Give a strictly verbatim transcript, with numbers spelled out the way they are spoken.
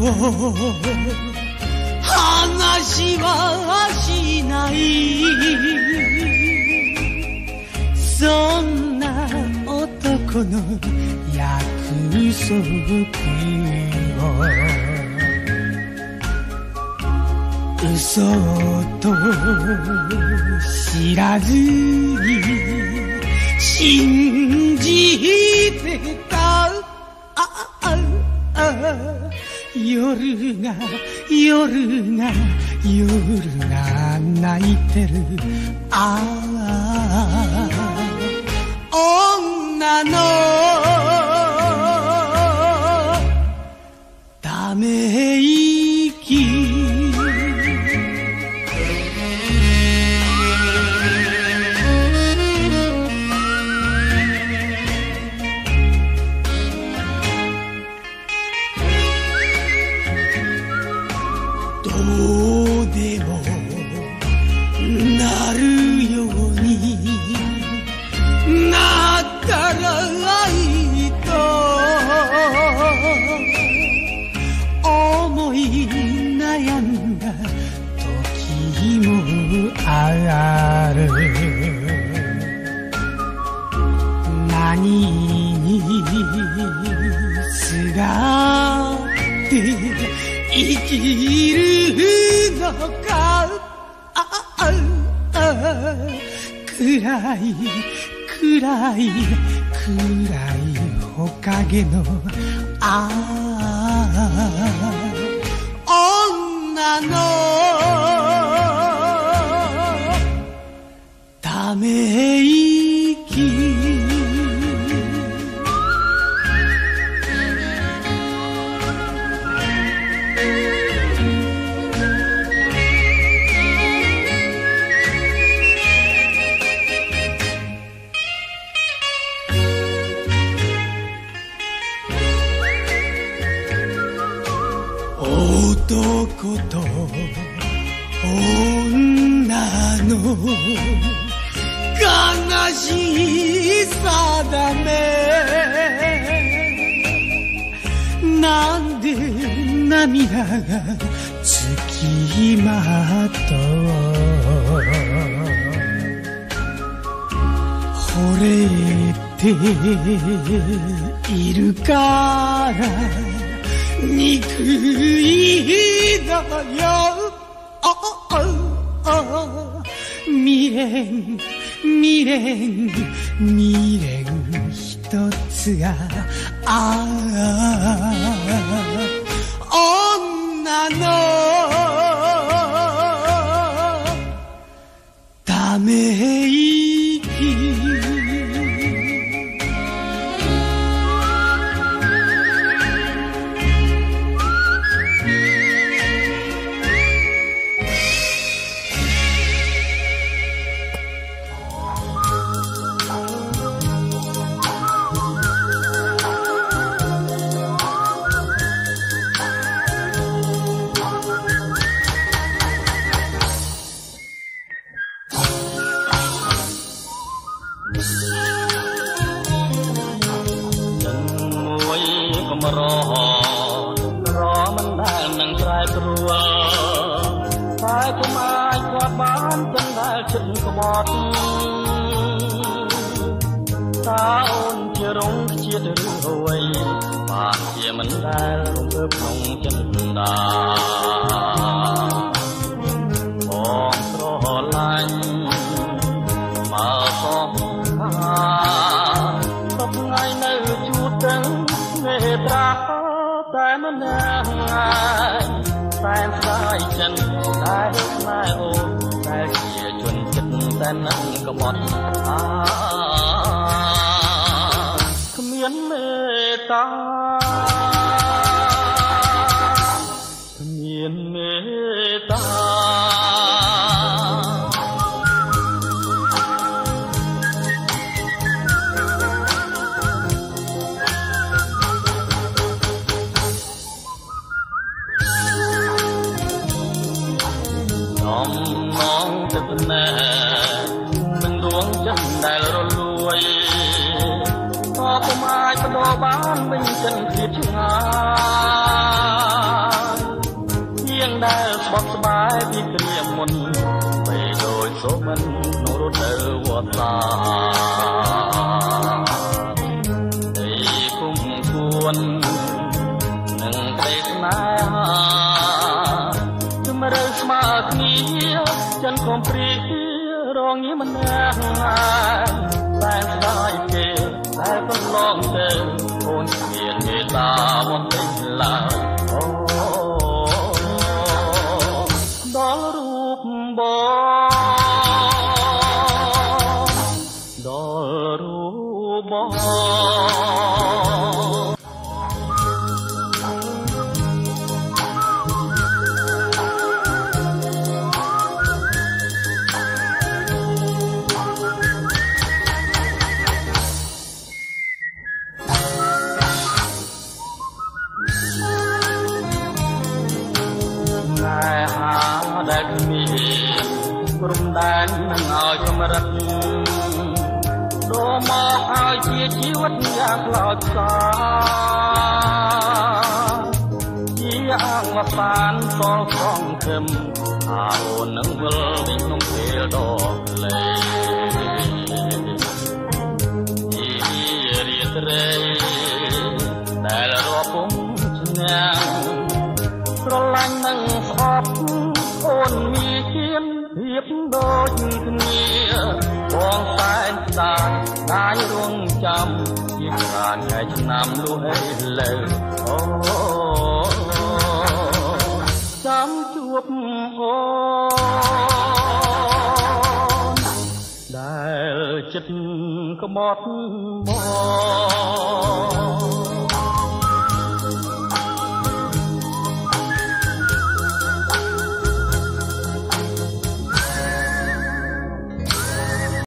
話はしないそんな男の約束を嘘と知らずに信じてた夜が夜が夜が泣いてるああ女のため息何にすがって生きるのか暗い暗い暗いほかげのああ女のため息男と女の悲しさだねなんで涙がつきまとう惚れているから憎いのよ未練未練未練一つがああ女のため息รอรอมันได้นั่งใกล้ครัวสายกุมารกวาดบ้านจนได้ขึ้นกบฏสาวจะร้องเชียดรวยบาดเจ็บมันได้ลงเพื่อปลงจันดาบองรอลันมาสองขาตบไงในชุดดังเมตราแต่มันยังไงแต่สายฉันได้นายโอแต่เกียจนจิตแต่นั่งก็หมดอาขมิ้นเมตตาขมิ้นเมตตาน้องจะเป็นแม่เป็นดวงจันทร์ได้รวยพอผมอายกระโดดบ้านวิ่งจนผิดงานពីព្រាមុនបីដូចសូមិនក្នុងរដូវវស្សានៃគុំគួននឹងក្តីស្នេហាជំរឿស្មើគ្នាចិនកំព្រីរងងារម្នាក់តែស្ដាយគេតែកន្លងទៅអូនមានមេត្តាមកពេញឡើយអូដល់រូបបងដល់រូបបងដែលគ្មានព្រំដែននឹងឲ្យកម្រិតដ៏មកឲ្យជាជីវិតយ៉ាងខ្លោចផ្សាជាអង្គវសានសល់សងខឹមអាអូននឹងវិលវិញក្នុងពេលដ៏លេជារីត្រេដែលរាប់ពុំឆ្នាំស្រឡាញ់នឹងស្អប់អូនមានជាតិភាពដូចគ្នាបងសែនស្ដាយដាយរងចាំជាប្រានថ្ងៃឆ្នាំលុះអីលើអូចាំជួបអូនដែលចិត្តក្បត់បង